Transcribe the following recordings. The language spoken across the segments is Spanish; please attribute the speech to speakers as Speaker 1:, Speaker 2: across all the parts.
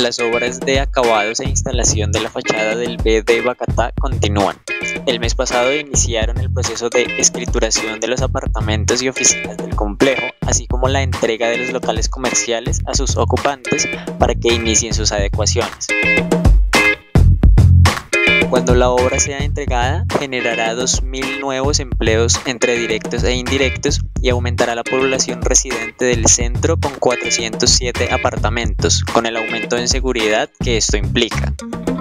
Speaker 1: Las obras de acabados e instalación de la fachada del BD Bacatá continúan. El mes pasado iniciaron el proceso de escrituración de los apartamentos y oficinas del complejo, así como la entrega de los locales comerciales a sus ocupantes para que inicien sus adecuaciones. Cuando la obra sea entregada, generará 2.000 nuevos empleos entre directos e indirectos y aumentará la población residente del centro con 407 apartamentos, con el aumento en seguridad que esto implica.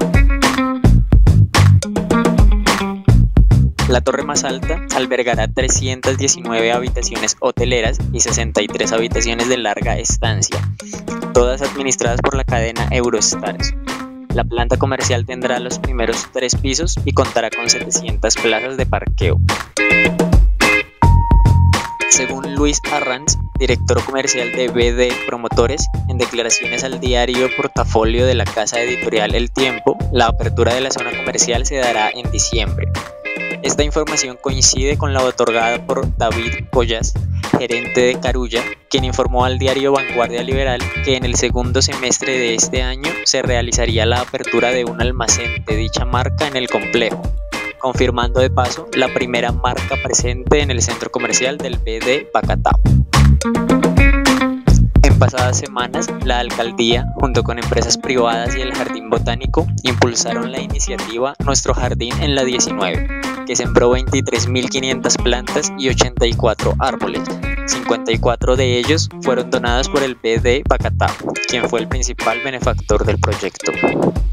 Speaker 1: La torre más alta albergará 319 habitaciones hoteleras y 63 habitaciones de larga estancia, todas administradas por la cadena Eurostars. La planta comercial tendrá los primeros 3 pisos y contará con 700 plazas de parqueo. Según Luis Arranz, director comercial de BD Promotores, en declaraciones al diario Portafolio de la casa editorial El Tiempo, la apertura de la zona comercial se dará en diciembre. Esta información coincide con la otorgada por David Collas, gerente de Carulla, quien informó al diario Vanguardia Liberal que en el segundo semestre de este año se realizaría la apertura de un almacén de dicha marca en el complejo, confirmando de paso la primera marca presente en el centro comercial del BD Bacatá. En pasadas semanas, la alcaldía, junto con empresas privadas y el Jardín Botánico, impulsaron la iniciativa Nuestro Jardín en la 19, que sembró 23.500 plantas y 84 árboles. 54 de ellos fueron donados por el BD Bacatá, quien fue el principal benefactor del proyecto.